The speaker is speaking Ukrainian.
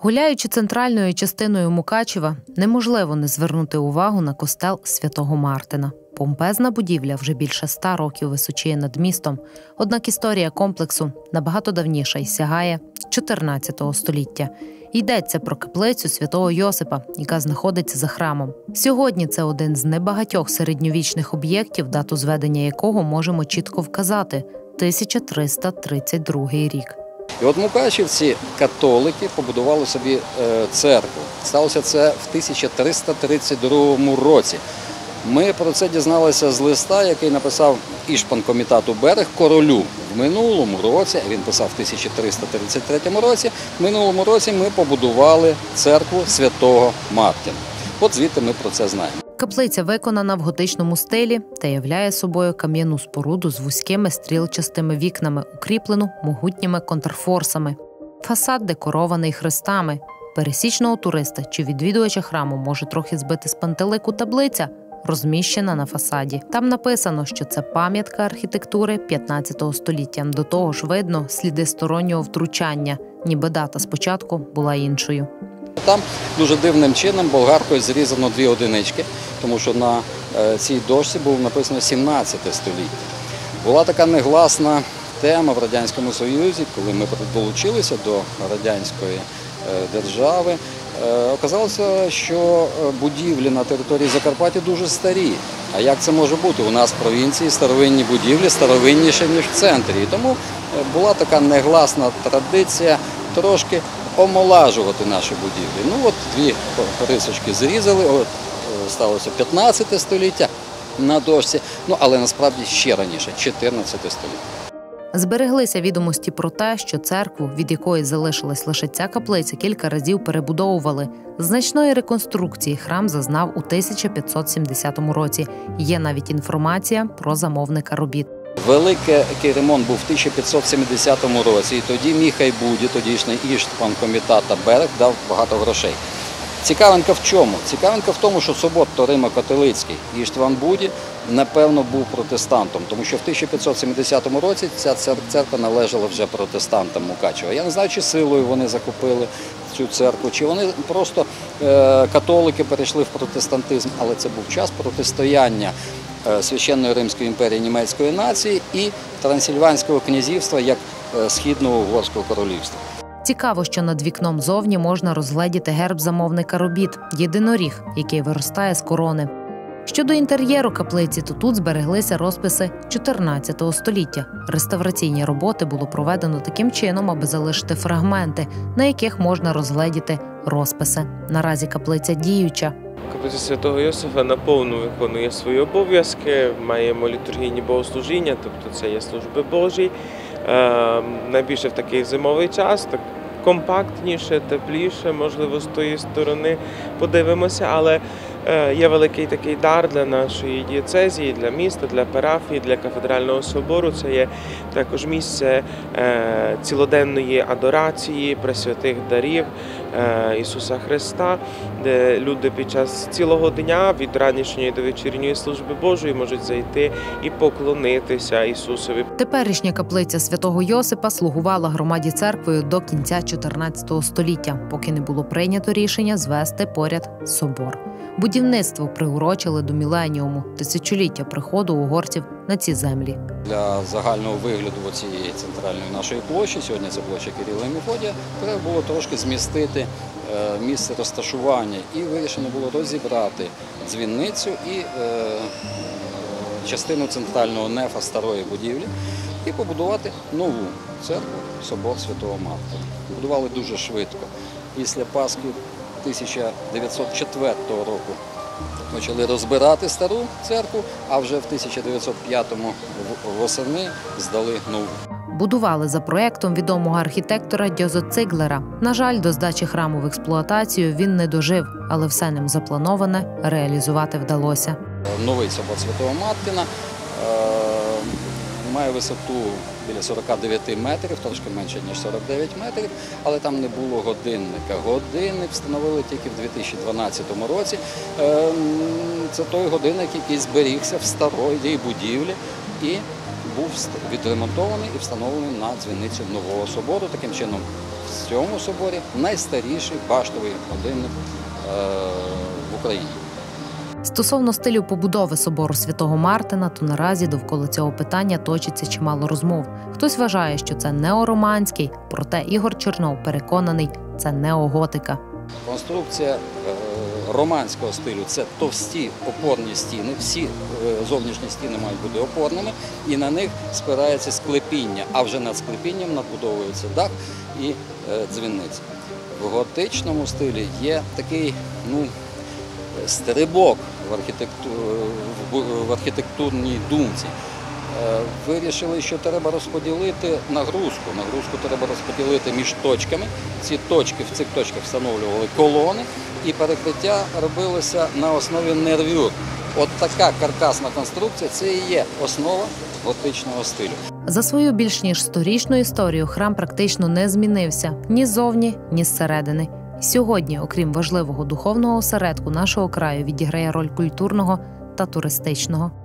Гуляючи центральною частиною Мукачева, неможливо не звернути увагу на костел Святого Мартина. Помпезна будівля вже більше 100 років височіє над містом, однак історія комплексу набагато давніша і сягає 14 століття. Йдеться про каплицю Святого Йосипа, яка знаходиться за храмом. Сьогодні це один з небагатьох середньовічних об'єктів, дату зведення якого можемо чітко вказати – 1332 рік. І от мукачівці, католики, побудували собі церкву. Сталося це в 1332 році. Ми про це дізналися з листа, який написав ішпан комітату «Берег» королю. В минулому році, він писав в 1333 році, в минулому році ми побудували церкву Святого Мартина. От звідти ми про це знаємо. Каплиця виконана в готичному стилі та являє собою кам'яну споруду з вузькими стрілчастими вікнами, укріплену могутніми контрфорсами. Фасад декорований хрестами. Пересічного туриста чи відвідувача храму може трохи збити з пантелику таблиця, розміщена на фасаді. Там написано, що це пам'ятка архітектури 15 століття. До того ж видно сліди стороннього втручання, ніби дата спочатку була іншою. Там дуже дивним чином болгаркою зрізано 2 одинички, тому що на цій дошці було написано 17 століття. Була така негласна тема в Радянському Союзі, коли ми долучилися до радянської держави. Оказалося, що будівлі на території Закарпаття дуже старі. А як це може бути? У нас в провінції старовинні будівлі старовинніші, ніж в центрі. І тому була така негласна традиція трошки омолажувати наші будівлі. Ну от 2 рисочки зрізали, от сталося 15 століття на дошці, але насправді ще раніше, 14 століття. Збереглися відомості про те, що церкву, від якої залишилась лише ця каплиця, кілька разів перебудовували. Значної реконструкції храм зазнав у 1570 році. Є навіть інформація про замовника робіт. Великий ремонт був в 1570 році, і тоді Міхай Буді, тодішній ішпан комітата «Берег», дав багато грошей. Цікавинка в чому? Цікавинка в тому, що собор Римо-католицький Іштван Буді, напевно, був протестантом, тому що в 1570 році ця церква належала вже протестантам Мукачева. Я не знаю, чи силою вони закупили цю церкву, чи вони просто католики перейшли в протестантизм, але це був час протистояння Священної Римської імперії німецької нації і Трансильванського князівства як Східного Угорського королівства. Цікаво, що над вікном зовні можна розгледіти герб замовника робіт – єдиноріг, який виростає з корони. Щодо інтер'єру каплиці, то тут збереглися розписи 14 століття. Реставраційні роботи було проведено таким чином, аби залишити фрагменти, на яких можна розгледіти розписи. Наразі каплиця діюча. Каплиця Святого Йосифа наповну виконує свої обов'язки, маємо літургійні богослужіння, тобто це є служби Божі. Найбільше в такий зимовий час, так компактніше, тепліше, можливо, з тої сторони подивимося, але є великий такий дар для нашої дієцезії, для міста, для парафії, для кафедрального собору. Це є також місце цілоденної адорації, пресвятих дарів Ісуса Христа, де люди під час цілого дня, від ранішньої до вечірньої служби Божої, можуть зайти і поклонитися Ісусові. Теперішня каплиця Святого Йосипа слугувала громаді церквою до кінця 14 століття, поки не було прийнято рішення звести поряд собор. Будівництво приурочили до міленіуму, тисячоліття приходу угорців на ці землі. Для загального вигляду цієї центральної нашої площі, сьогодні це площа Кирила і Мефодія, треба було трошки змістити місце розташування і вирішено було розібрати дзвіницю і частину центрального нефа старої будівлі і побудувати нову церкву, собор Святого Мартина. Будували дуже швидко. Після Пасхи 1904 року почали розбирати стару церкву, а вже в 1905-му восени здали нову. Будували за проєктом відомого архітектора Дьозо Циглера. На жаль, до здачі храму в експлуатацію він не дожив, але все ним заплановане реалізувати вдалося. Новий собор Святого Мартина має висоту біля 49 метрів, трошки менше, ніж 49 метрів, але там не було годинника. Годинник встановили тільки в 2012 році. Це той годинник, який зберігся в старої будівлі і був відремонтований і встановлений на дзвіницю нового собору. Таким чином, в цьому соборі найстаріший баштовий годинник в Україні. Стосовно стилю побудови собору Святого Мартина, то наразі довкола цього питання точиться чимало розмов. Хтось вважає, що це неороманський, проте Ігор Чернов переконаний, це неоготика. Конструкція романського стилю – це товсті опорні стіни, всі зовнішні стіни мають бути опорними, і на них спирається склепіння, а вже над склепінням надбудовується дах і дзвіниця. В готичному стилі є такий стрибок в архітектурній думці. Вирішили, що треба розподілити нагрузку. Нагрузку треба розподілити між точками. В цих точках встановлювали колони, і перекриття робилося на основі нервюр. От така каркасна конструкція – це і є основа готичного стилю. За свою більш ніж 100-річну історію храм практично не змінився ні ззовні, ні зсередини. Сьогодні, окрім важливого духовного осередку нашого краю, відіграє роль культурного та туристичного.